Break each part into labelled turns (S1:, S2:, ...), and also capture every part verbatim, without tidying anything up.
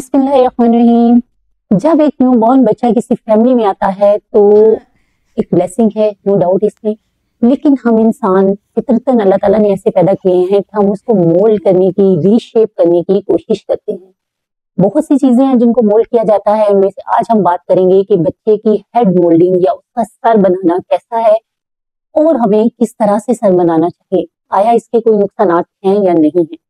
S1: बिस्मिल्लाहिर्रहमानिर्रहीम। जब एक न्यू बॉर्न बच्चा किसी फैमिली में आता है तो एक ब्लेसिंग है, नो डाउट इसमें। लेकिन हम इंसान फितरतन अल्लाह ताला ने ऐसे पैदा किए हैं कि हम उसको मोल्ड करने की, रीशेप करने की कोशिश करते हैं। बहुत सी चीजें हैं जिनको मोल्ड किया जाता है। उनमें से आज हम बात करेंगे कि बच्चे की हेड मोल्डिंग या उसका सर बनाना कैसा है और हमें किस तरह से सर बनाना चाहिए। आया इसके कोई नुकसान हैं या नहीं है।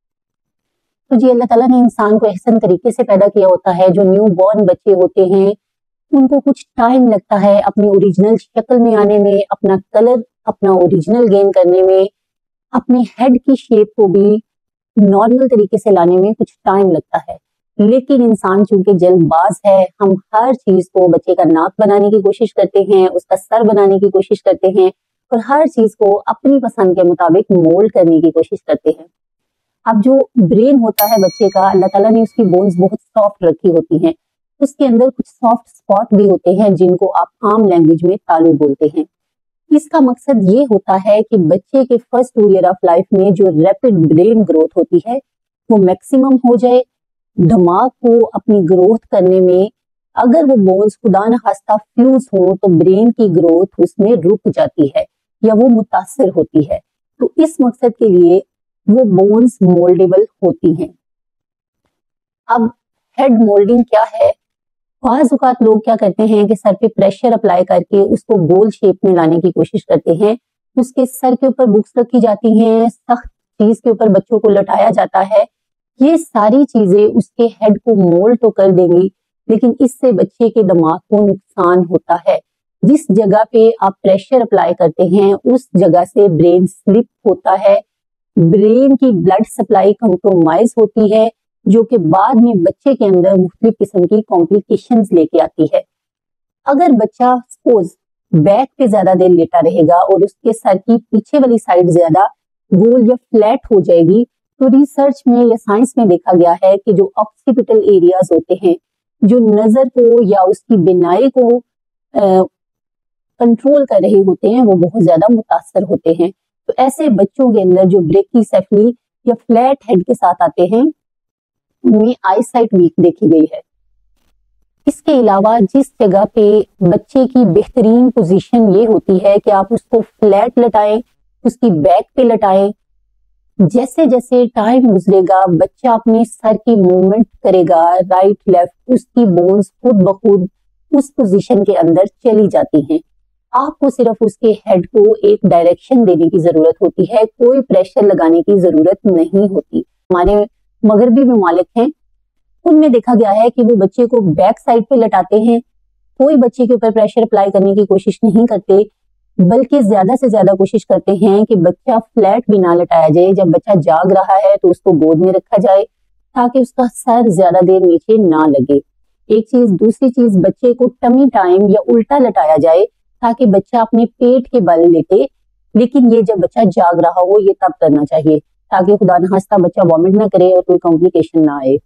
S1: तो जी अल्लाह ताला ने इंसान को एहसन तरीके से पैदा किया होता है। जो न्यू बॉर्न बच्चे होते हैं उनको कुछ टाइम लगता है अपनी ओरिजिनल शक्ल में आने में, अपना कलर, अपना ओरिजिनल गेन करने में, अपनी हेड की शेप को भी नॉर्मल तरीके से लाने में कुछ टाइम लगता है। लेकिन इंसान चूंकि जल्दबाज है, हम हर चीज को, बच्चे का नाक बनाने की कोशिश करते हैं, उसका सर बनाने की कोशिश करते हैं और हर चीज को अपनी पसंद के मुताबिक मोल्ड करने की कोशिश करते हैं। अब जो ब्रेन होता है बच्चे का, अल्लाह ताला ने उसकी बोन्स बहुत सॉफ्ट रखी होती हैं। उसके अंदर कुछ सॉफ्ट स्पॉट भी होते हैं जिनको आप आम लैंग्वेज में तालू बोलते हैं। इसका मकसद ये होता है कि बच्चे के first two year of life में जो रैपिड ब्रेन ग्रोथ होती है वो मैक्सिमम हो जाए। दिमाग को अपनी ग्रोथ करने में अगर वो बोन्स खुदा न खास्ता फ्यूज हो तो ब्रेन की ग्रोथ उसमें रुक जाती है या वो मुतासिर होती है। तो इस मकसद के लिए वो बोन्स मोल्डेबल होती हैं। अब हेड मोल्डिंग क्या है? बाज़ औक़ात लोग क्या करते हैं कि सर पे प्रेशर अप्लाई करके उसको गोल शेप में लाने की कोशिश करते हैं। उसके सर के ऊपर बुक्स रखी जाती हैं, सख्त चीज के ऊपर बच्चों को लटाया जाता है। ये सारी चीजें उसके हेड को मोल्ड तो कर देंगी, लेकिन इससे बच्चे के दिमाग को नुकसान होता है। जिस जगह पे आप प्रेशर अप्लाई करते हैं उस जगह से ब्रेन स्लिप होता है, ब्रेन की ब्लड सप्लाई कंप्रोमाइज होती है, जो कि बाद में बच्चे के अंदर मुख्तलिफ किस्म की कॉम्प्लिकेशंस लेके आती है। अगर बच्चा सपोज बैक पे ज्यादा देर लेटा रहेगा और उसके सर की पीछे वाली साइड ज्यादा गोल या फ्लैट हो जाएगी, तो रिसर्च में या साइंस में देखा गया है कि जो ऑक्सीपिटल एरियाज होते हैं, जो नजर को या उसकी बिनाई को कंट्रोल कर रहे होते हैं, वो बहुत ज्यादा मुतासर होते हैं। तो ऐसे बच्चों के अंदर जो ब्रेकीसेफली या फ्लैट हेड के साथ आते हैं उनमें आई साइट वीक देखी गई है। इसके अलावा जिस जगह पे बच्चे की बेहतरीन पोजीशन ये होती है कि आप उसको फ्लैट लटाएं, उसकी बैक पे लटाएं, जैसे जैसे टाइम गुजरेगा बच्चा अपने सर की मूवमेंट करेगा राइट लेफ्ट, उसकी बोन्स खुद ब खुद उस पोजीशन के अंदर चली जाती हैं। आपको सिर्फ उसके हेड को एक डायरेक्शन देने की जरूरत होती है, कोई प्रेशर लगाने की जरूरत नहीं होती। हमारे मगरबी ममालिक हैं, उनमें देखा गया है कि वो बच्चे को बैक साइड पे लटाते हैं, कोई बच्चे के ऊपर प्रेशर अप्लाई करने की कोशिश नहीं करते, बल्कि ज्यादा से ज्यादा कोशिश करते हैं कि बच्चा फ्लैट भी ना लटाया जाए। जब बच्चा जाग रहा है तो उसको गोद में रखा जाए ताकि उसका सर ज्यादा देर नीचे ना लगे। एक चीज, दूसरी चीज, बच्चे को टमी टाइम या उल्टा लटाया जाए ताकि बच्चा अपने पेट के बल लेटे, लेकिन ये जब बच्चा जाग रहा हो ये तब करना चाहिए ताकि खुदा न खास्ता बच्चा वॉमिट ना करे और कोई कॉम्प्लिकेशन ना आए।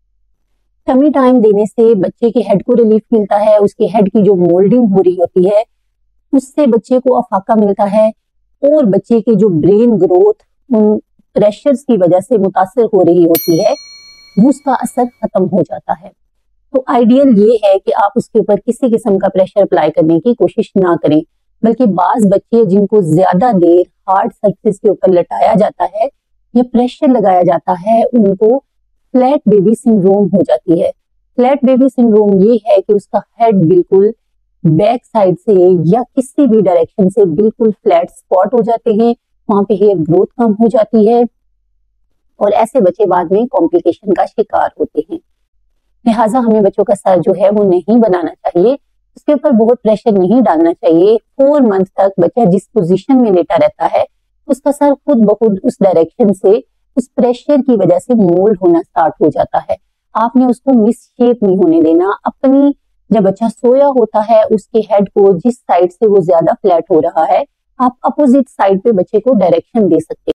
S1: टमी टाइम देने से बच्चे के हेड को रिलीफ मिलता है, उसके हेड की जो मोल्डिंग हो रही होती है उससे बच्चे को अफाका मिलता है और बच्चे की जो ब्रेन ग्रोथ उन प्रेशर्स की वजह से मुतासर हो रही होती है उसका असर खत्म हो जाता है। तो आइडियल ये है कि आप उसके ऊपर किसी किस्म का प्रेशर अप्लाई करने की कोशिश ना करें, बल्कि बाज बच्चे जिनको ज्यादा देर हार्ड सरफेस के ऊपर लटाया जाता है या प्रेशर लगाया जाता है उनको फ्लैट बेबी सिंड्रोम हो जाती है। फ्लैट बेबी सिंड्रोम ये है कि उसका हेड बिल्कुल बैक साइड से या किसी भी डायरेक्शन से बिल्कुल फ्लैट स्पॉट हो जाते हैं, वहां पे हेयर ग्रोथ कम हो जाती है और ऐसे बच्चे बाद में कॉम्प्लिकेशन का शिकार होते हैं। लिहाजा हमें बच्चों का सर जो है वो नहीं बनाना चाहिए, उसके ऊपर बहुत प्रेशर नहीं डालना चाहिए। फोर मंथ तक बच्चा जिस पोजीशन में लेटा रहता है उसका सर खुद ब खुद उस डायरेक्शन से, उस प्रेशर की वजह से मोल्ड होना स्टार्ट हो जाता है। आपने उसको मिस शेप नहीं होने देना। अपनी जब बच्चा सोया होता है उसके हेड को जिस साइड से वो ज्यादा फ्लैट हो रहा है, आप अपोजिट साइड पे बच्चे को डायरेक्शन दे सकते हैं।